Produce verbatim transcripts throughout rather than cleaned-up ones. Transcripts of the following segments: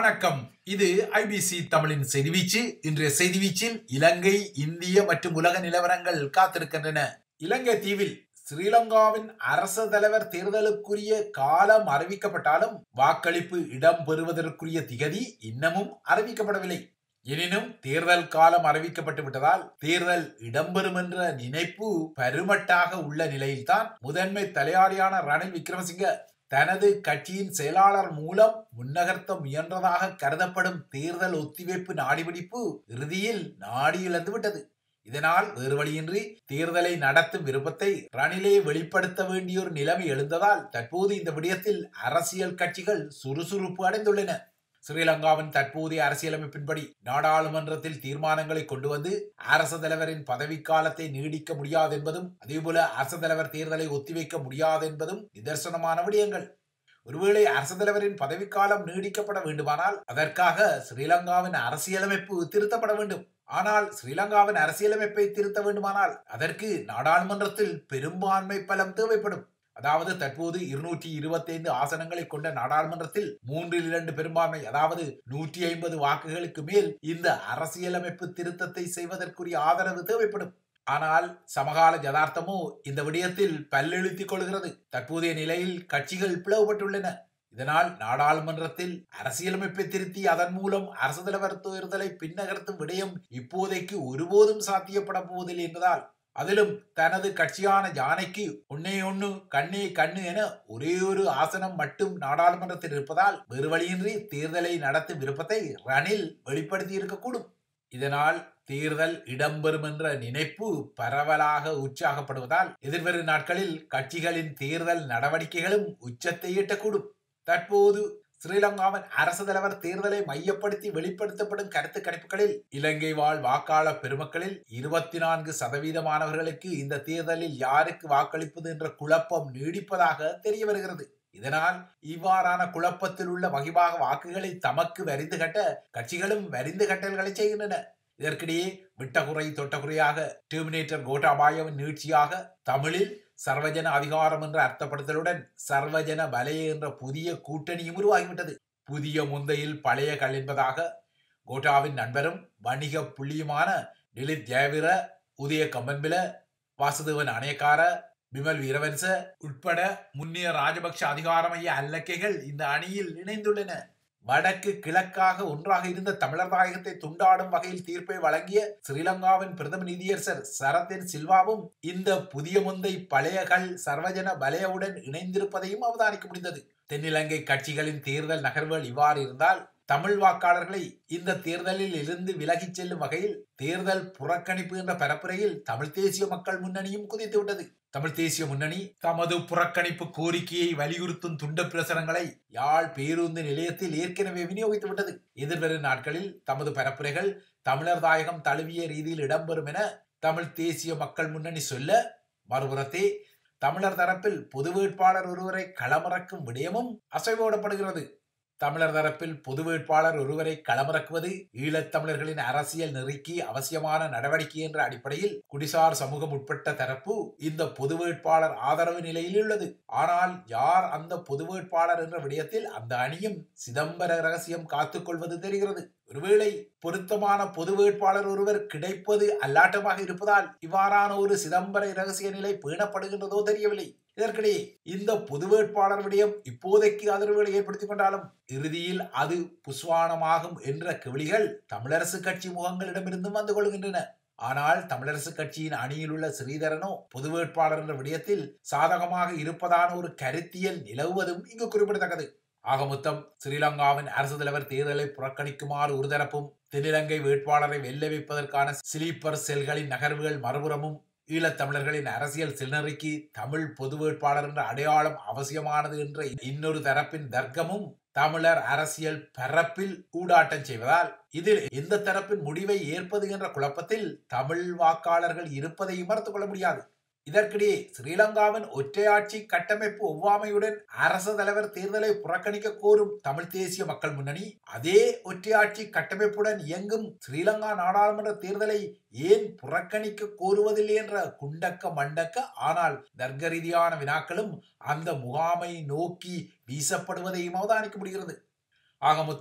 வணக்கம். இது ஐபிசி தமிழின் செய்திவீச்சு. இன்றைய செய்திவீச்சில் இலங்கை, இந்திய மற்றும் உலக நிலவரங்கள் காத்திருக்கின்றன. இலங்கை தீவில் ஸ்ரீலங்காவின் அரச தலைவர் தேர்தலுக்குரிய காலம் அறிவிக்கப்பட்டாலும் வாக்களிப்பு இடம்பெறுவதற்குரிய திகதி இன்னமும் அறிவிக்கப்படவில்லை. எனினும் தேர்தல் காலம் அறிவிக்கப்பட்டு விட்டதால் தேர்தல் இடம்பெறும் என்ற நினைப்பு பருமட்டாக உள்ள நிலையில்தான் முதன்மை தலையாரியான ரணில் விக்ரமசிங்க தனது கட்சியின் செயலாளர் மூலம் முன்னகர்த்த முயன்றதாக கருதப்படும் தேர்தல் ஒத்திவைப்பு நாடிபிடிப்பு இறுதியில் நாடி இழந்துவிட்டது. இதனால் வேறு வழியின்றி தேர்தலை நடத்தும் விருப்பத்தை ரணிலே வெளிப்படுத்த வேண்டிய ஒரு நிலைமை எழுந்ததால் தற்போது இந்த விடயத்தில் அரசியல் கட்சிகள் சுறுசுறுப்பு அடைந்துள்ளன. ஸ்ரீலங்காவின் தற்போதைய அரசியலமைப்பின்படி நாடாளுமன்றத்தில் தீர்மானங்களை கொண்டு வந்து அரச தலைவரின் பதவிக்காலத்தை நீடிக்க முடியாது என்பதும் அதேபோல அரச தலைவர் தேர்தலை ஒத்திவைக்க முடியாது என்பதும் நிதர்சனமான விடயங்கள். ஒருவேளை அரச தலைவரின் பதவிக்காலம் நீடிக்கப்பட வேண்டுமானால் அதற்காக ஸ்ரீலங்காவின் அரசியலமைப்பு திருத்தப்பட வேண்டும். ஆனால் ஸ்ரீலங்காவின் அரசியலமைப்பை திருத்த வேண்டுமானால் அதற்கு நாடாளுமன்றத்தில் பெரும்பான்மை பலம் தேவைப்படும். அதாவது தற்போது இருநூற்றி இருபத்தி ஐந்து ஆசனங்களை கொண்ட நாடாளுமன்றத்தில் மூன்றில் இரண்டு பெரும்பான்மை, அதாவது நூற்றி ஐம்பது வாக்குகளுக்கு மேல் இந்த அரசியலமைப்பு திருத்தத்தை செய்வதற்குரிய ஆதரவு தேவைப்படும். ஆனால் சமகால யதார்த்தமோ இந்த விடயத்தில் பல்லெழுத்திக் கொள்கிறது. தற்போதைய நிலையில் கட்சிகள் பிளவுபட்டுள்ளன. இதனால் நாடாளுமன்றத்தில் அரசியலமைப்பை திருத்தி அதன் மூலம் அரசு தலைவர் தேர்தலை பின்னகர்த்தும் விடயம் இப்போதைக்கு ஒருபோதும் சாத்தியப்பட போவதில்லை என்பதால் அதிலும் தனது கட்சியான யானைக்கு ஒன்னே ஒன்னு கண்ணே கண்ணு என ஒரே ஒரு ஆசனம் மட்டும் நாடாளுமன்றத்தில் இருப்பதால் வேறு வழியின்றி தேர்தலை நடத்தும் விருப்பத்தை ரணில் வெளிப்படுத்தி இருக்கக்கூடும். இதனால் தேர்தல் இடம்பெறும் என்ற நினைப்பு பரவலாக உற்சாகப்படுவதால் எதிர்வரும் நாட்களில் கட்சிகளின் தேர்தல் நடவடிக்கைகளும் உச்சத்தை எட்டக்கூடும். தற்போது ஸ்ரீலங்காவின் அரசு தலைவர் தேர்தலை மையப்படுத்தி வெளிப்படுத்தப்படும் கருத்து கணிப்புகளில் இலங்கை வாழ் வாக்காளர் பெருமக்களில் இருபத்தி நான்கு சதவீதமானவர்களுக்கு இந்த தேர்தலில் யாருக்கு வாக்களிப்பது என்ற குழப்பம் நீடிப்பதாக தெரிய வருகிறது. இதனால் இவ்வாறான குழப்பத்தில் உள்ள வகிபாக வாக்குகளை தமக்கு வரிந்து கட்ட கட்சிகளும் வரிந்து கட்டல்களை செய்கின்றன. இதற்கிடையே விட்டகுறை தொட்டகுறையாக டெர்மினேட்டர் கோட்டாபாயவின் நீட்சியாக தமிழில் சர்வஜன அதிகாரம் என்ற அர்த்தப்படுத்தலுடன் சர்வஜன வலய என்ற புதிய கூட்டணியும் உருவாகிவிட்டது. புதிய முந்தையில் பழைய கல் என்பதாக கோட்டாவின் நண்பரும் வணிக புள்ளியுமான டிலித் ஜெயவீர, உதய கம்பன்பில, வாசுதேவன் அணையக்கார, பிமல் வீரவன்ச உட்பட முன்னிய ராஜபக்ஷ அதிகாரமைய அல்லக்கைகள் இந்த அணியில் இணைந்துள்ளன. வடக்கு கிழக்காக ஒன்றாக இருந்த தமிழர் தாயகத்தை துண்டாடும் வகையில் தீர்ப்பை வழங்கிய ஸ்ரீலங்காவின் பிரதம நீதியரசர் சரத்தின் சில்வாவும் இந்த புதிய முந்தை பழைய கல் சர்வஜன பலயவுடன் இணைந்திருப்பதையும் அவதானிக்க முடிந்தது. தென்னிலங்கை கட்சிகளின் தேர்தல் நகர்வுகள் இவ்வாறு இருந்தால் தமிழ் வாக்காளர்களை இந்த தேர்தலில் இருந்து விலகிச் செல்லும் வகையில் தேர்தல் புறக்கணிப்பு என்ற பரப்புரையில் தமிழ் தேசிய மக்கள் முன்னணியும் குதித்துவிட்டது. தமிழ் தேசிய முன்னணி தமது புறக்கணிப்பு கோரிக்கையை வலியுறுத்தும் துண்ட பிரசுரங்களை யாழ் பேருந்து நிலையத்தில் ஏற்கனவே விநியோகித்து விட்டது. எதிர்வரும் நாட்களில் தமது பரப்புரைகள் தமிழர் தாயகம் தழுவிய ரீதியில் இடம்பெறும் என தமிழ் தேசிய மக்கள் முன்னணி சொல்ல, மறுபுறத்தே தமிழர் தரப்பில் பொது வேட்பாளர் ஒருவரை களமிறக்கும் விடயமும் அசைவோடப்படுகிறது. தமிழர் தரப்பில் பொது வேட்பாளர் ஒருவரை களமிறக்குவது ஈழத்தமிழர்களின் அரசியல் நெறிக்கு அவசியமான நடவடிக்கை என்ற அடிப்படையில் குடிசார் சமூகம் உட்பட்ட தரப்பு இந்த பொது வேட்பாளர் ஆதரவு நிலையில் உள்ளது. ஆனால் யார் அந்த பொது வேட்பாளர் என்ற விடயத்தில் அந்த அணியும் சிதம்பர ரகசியம் காத்துக்கொள்வது தெரிகிறது. ஒருவேளை பொருத்தமான பொது வேட்பாளர் ஒருவர் கிடைப்பது அல்லாட்டமாக இருப்பதால் இவ்வாறான ஒரு சிதம்பர இரகசிய நிலை பேணப்படுகின்றதோ தெரியவில்லை. இதற்கிடையே இந்த பொது வேட்பாளர் விடயம் இப்போதைக்கு அதிர்வுகளை ஏற்படுத்திக் கொண்டாலும் இறுதியில் அது புஸ்வானமாகும் என்ற கேள்விகள் தமிழரசு கட்சி முகங்களிடமிருந்தும் வந்து கொள்கின்றன. ஆனால் தமிழரசு கட்சியின் அணியில் உள்ள ஸ்ரீதரனோ பொது வேட்பாளர் என்ற விடயத்தில் சாதகமாக இருப்பதான ஒரு கருத்தியல் நிலவுவதும் இங்கு குறிப்பிடத்தக்கது. ஆக மொத்தம் ஸ்ரீலங்காவின் அரசு தலைவர் தேர்தலை புறக்கணிக்குமாறு ஒரு தரப்பும் தென்னிலங்கை வேட்பாளரை வெல்ல வைப்பதற்கான ஸ்லீப்பர் செல்களின் நகர்வுகள் மறுபுறமும் ஈழத்தமிழர்களின் அரசியல் செல்நெறிக்கு தமிழ் பொது வேட்பாளர் என்ற அடையாளம் அவசியமானது என்ற இன்னொரு தரப்பின் தர்க்கமும் தமிழர் அரசியல் பரப்பில் ஊடாட்டம் செய்வதால் இதில் எந்த தரப்பின் முடிவை ஏற்பது என்ற குழப்பத்தில் தமிழ் வாக்காளர்கள் இருப்பதையும் மறுத்துக் கொள்ள முடியாது. இதற்கிடையே ஸ்ரீலங்காவின் ஒற்றையாட்சி கட்டமைப்பு ஒவ்வாமையுடன் அரச தலைவர் தேர்தலை புறக்கணிக்க கோரும் தமிழ் தேசிய மக்கள் முன்னணி அதே ஒற்றையாட்சி கட்டமைப்புடன் இயங்கும் ஸ்ரீலங்கா நாடாளுமன்ற தேர்தலை ஏன் புறக்கணிக்க கோருவதில்லை என்ற குண்டக்க மண்டக்க ஆனால் தர்க்க ரீதியான வினாக்களும் அந்த முகாமை நோக்கி வீசப்படுவதையும் அவதானிக்க முடிகிறது. ஆக மொத்தம்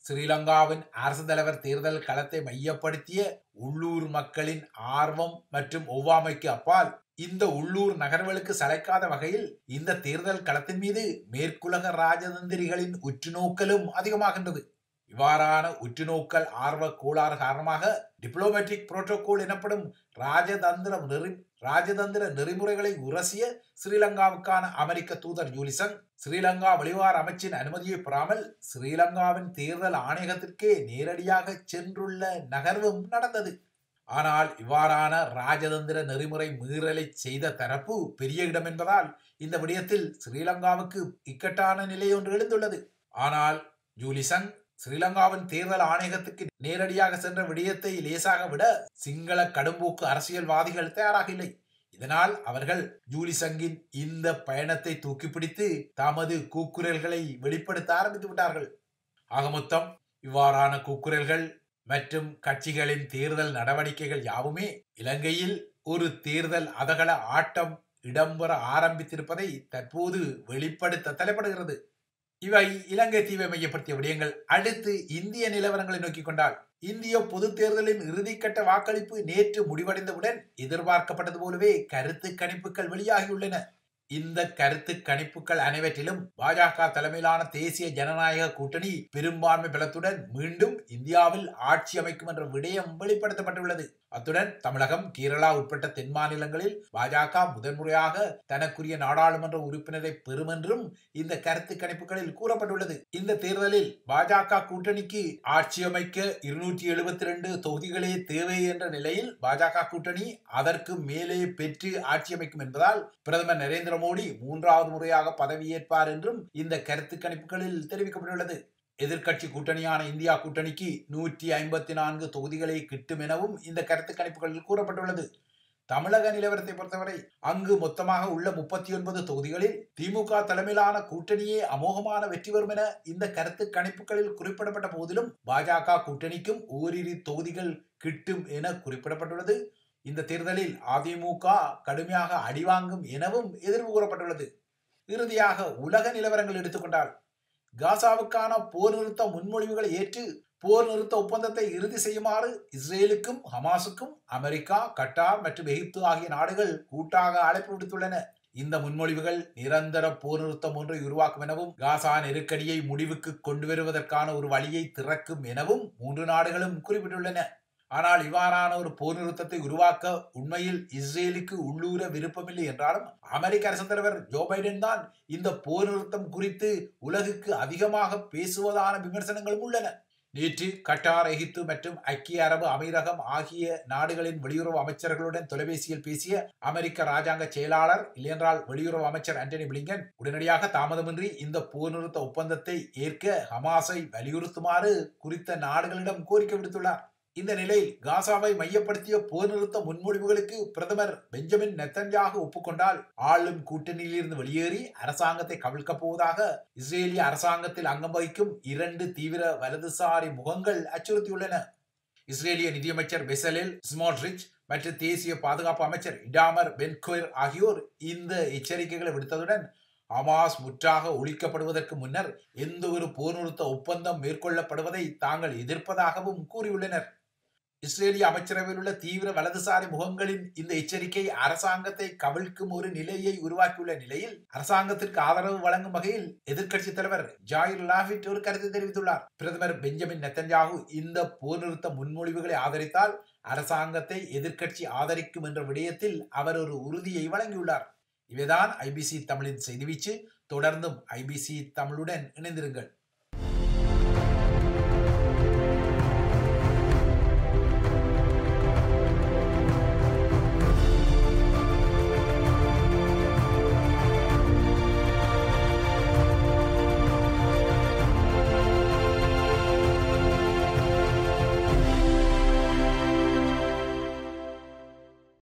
ஸ்ரீலங்காவின் அரசு தலைவர் தேர்தல் களத்தை மையப்படுத்திய உள்ளூர் மக்களின் ஆர்வம் மற்றும் ஒவ்வாமைக்கு அப்பால் இந்த உள்ளூர் நகர்வுகளுக்கு சளைக்காத வகையில் இந்த தேர்தல் களத்தின் மீது மேற்குலக ராஜதந்திரிகளின் உற்றுநோக்கலும் அதிகமாகின்றது. இவ்வாறான உற்றுநோக்கல் ஆர்வ கோளாறு காரணமாக டிப்ளோமேட்டிக் புரோட்டோகால் எனப்படும் ராஜதந்திர நெறி ராஜதந்திர நெறிமுறைகளை உரசிய ஸ்ரீலங்காவுக்கான அமெரிக்க தூதர் ஜூலிசங் ஸ்ரீலங்கா வெளிவார அமைச்சின் அனுமதியை பெறாமல் ஸ்ரீலங்காவின் தேர்தல் ஆணையகத்திற்கே நேரடியாக சென்றுள்ள நகர்வும் நடந்தது. ஆனால் இவ்வாறான ராஜதந்திர நெறிமுறை மீறலை செய்த தரப்பு பெரிய இடம் என்பதால் இந்த விடயத்தில் ஸ்ரீலங்காவுக்கு இக்கட்டான நிலை ஒன்று எழுந்துள்ளது. ஆனால் ஜூலிசங் ஸ்ரீலங்காவின் தேர்தல் ஆணையகத்துக்கு நேரடியாக சென்ற விடயத்தை லேசாக விட சிங்கள கடும்போக்கு அரசியல்வாதிகள் தயாராக இல்லை. இதனால் அவர்கள் ஜூலிசங்கின் இந்த பயணத்தை தூக்கிப்பிடித்து தமது கூக்குரல்களை வெளிப்படுத்த ஆரம்பித்து விட்டார்கள். ஆக மொத்தம் இவ்வாறான கூக்குரல்கள் மற்றும் கட்சிகளின் தேர்தல் நடவடிக்கைகள் யாவுமே இலங்கையில் ஒரு தேர்தல் அதகள ஆட்டம் இடம்பெற ஆரம்பித்திருப்பதை தற்போது வெளிப்படுத்த தலைப்படுகிறது. இவை இலங்கை தீவை மையப்படுத்திய விடயங்கள். அடுத்து இந்திய நிலவரங்களை நோக்கிக் கொண்டால், இந்திய பொது தேர்தலின் இறுதிக்கட்ட வாக்களிப்பு நேற்று முடிவடைந்தவுடன் எதிர்பார்க்கப்பட்டது போலவே கருத்து கணிப்புகள் வெளியாகியுள்ளன. இந்த கருத்து கணிப்புகள் அனைவற்றிலும் பாஜக தலைமையிலான தேசிய ஜனநாயக கூட்டணி பெரும்பான்மை பலத்துடன் மீண்டும் இந்தியாவில் ஆட்சி அமைக்கும் என்ற விடயம் வெளிப்படுத்தப்பட்டுள்ளது. அத்துடன் தமிழகம், கேரளா உட்பட்ட தென் மாநிலங்களில் பாஜக முதன்முறையாக தனக்குரிய நாடாளுமன்ற உறுப்பினரை பெறும் என்றும் இந்த கருத்து கணிப்புகளில் கூறப்பட்டுள்ளது. இந்த தேர்தலில் பாஜக கூட்டணிக்கு ஆட்சி அமைக்க இருநூற்றி எழுபத்தி இரண்டு தொகுதிகளே தேவை என்ற நிலையில் பாஜக கூட்டணி அதற்கு மேலே பெற்று ஆட்சி அமைக்கும் என்பதால் பிரதமர் நரேந்திர மோடி மூன்றாவது முறையாக பதவியேற்பார் என்றும் இந்த கருத்து கணிப்புகளில் தெரிவிக்கப்பட்டுள்ளது. எதிர்க்கட்சி கூட்டணியான இந்தியா கூட்டணிக்கு நூற்றி ஐம்பத்தி நான்கு தொகுதிகளை கிட்டும் எனவும் இந்த கருத்து கணிப்புகளில் கூறப்பட்டுள்ளது. தமிழக நிலவரத்தை பொறுத்தவரை அங்கு மொத்தமாக உள்ள முப்பத்தி ஒன்பது தொகுதிகளில் திமுக தலைமையிலான கூட்டணியே அமோகமான வெற்றி பெறும் என இந்த கருத்து கணிப்புகளில் குறிப்பிடப்பட்ட போதிலும் பாஜக கூட்டணிக்கும் ஓரிரு தொகுதிகள் கிட்டும் என குறிப்பிடப்பட்டுள்ளது. இந்த தேர்தலில் அதிமுக கடுமையாக அடிவாங்கும் எனவும் எதிர்வு கூறப்பட்டுள்ளது. இறுதியாக உலக நிலவரங்கள் எடுத்துக்கொண்டால், காசாவுக்கான போர் நிறுத்த முன்மொழிவுகளை ஏற்று போர் நிறுத்த ஒப்பந்தத்தை இறுதி செய்யுமாறு இஸ்ரேலுக்கும் ஹமாஸுக்கும் அமெரிக்கா, கட்டார் மற்றும் எகிப்து ஆகிய நாடுகள் கூட்டாக அழைப்பு விடுத்துள்ளன. இந்த முன்மொழிவுகள் நிரந்தர போர் நிறுத்தம் ஒன்றை உருவாக்கும் எனவும் காசா நெருக்கடியை முடிவுக்கு கொண்டு வருவதற்கான ஒரு வழியை திறக்கும் எனவும் மூன்று நாடுகளும் குறிப்பிட்டுள்ளன. ஆனால் இவ்வாறான ஒரு போர் நிறுத்தத்தை உருவாக்க உண்மையில் இஸ்ரேலுக்கு உள்ளூர விருப்பமில்லை என்றாலும் அமெரிக்க அரசு தலைவர் ஜோ பைடன் தான் இந்த போர் நிறுத்தம் குறித்து உலகுக்கு அதிகமாக பேசுவதான விமர்சனங்களும் உள்ளன. நேற்று கட்டார், எகிப்து மற்றும் ஐக்கிய அரபு அமீரகம் ஆகிய நாடுகளின் வெளியுறவு அமைச்சர்களுடன் தொலைபேசியில் பேசிய அமெரிக்க ராஜாங்க செயலாளர் இல்லையென்றால் வெளியுறவு அமைச்சர் ஆண்டனி பிளிங்கன் உடனடியாக தாமதமின்றி இந்த போர் நிறுத்த ஒப்பந்தத்தை ஏற்க ஹமாஸை வலியுறுத்துமாறு குறித்த நாடுகளிடம் கோரிக்கை விடுத்துள்ளார். இந்த நிலையில் காசாவை மையப்படுத்திய போர் நிறுத்த முன்மொழிவுகளுக்கு பிரதமர் பெஞ்சமின் நெத்தன்யாகு ஒப்புக்கொண்டால் ஆளும் கூட்டணியில் இருந்து வெளியேறி அரசாங்கத்தை கவிழ்க்கப் போவதாக இஸ்ரேலிய அரசாங்கத்தில் அங்கம் வகிக்கும் இரண்டு தீவிர வலதுசாரி முகங்கள் அச்சுறுத்தியுள்ளன. இஸ்ரேலிய நிதியமைச்சர் பெசலேல் ஸ்மோட்ரிச் மற்றும் தேசிய பாதுகாப்பு அமைச்சர் இடாமர் பென்குவேர் ஆகியோர் இந்த எச்சரிக்கைகளை விடுத்ததுடன் ஹமாஸ் முற்றாக ஒழிக்கப்படுவதற்கு முன்னர் எந்த ஒரு போர் நிறுத்த ஒப்பந்தம் மேற்கொள்ளப்படுவதை தாங்கள் எதிர்ப்பதாகவும் கூறியுள்ளனர். இஸ்ரேலிய அமைச்சரவையில் உள்ள தீவிர வலதுசாரி முகங்களின் இந்த எச்சரிக்கை அரசாங்கத்தை கவிழ்க்கும் ஒரு நிலையை உருவாக்கியுள்ள நிலையில் அரசாங்கத்திற்கு ஆதரவு வழங்கும் வகையில் எதிர்க்கட்சி தலைவர் ஜாயிர் லாபிட் ஒரு கருத்தை தெரிவித்துள்ளார். பிரதமர் பெஞ்சமின் நெத்தன்யாகு இந்த போர் நிறுத்த முன்மொழிவுகளை ஆதரித்தால் அரசாங்கத்தை எதிர்க்கட்சி ஆதரிக்கும் என்ற விடயத்தில் அவர் ஒரு உறுதியை வழங்கியுள்ளார். இவைதான் ஐபிசி தமிழின் செய்தி வீச்சு. தொடர்ந்தும் ஐபிசி தமிழுடன் இணைந்திருங்கள்.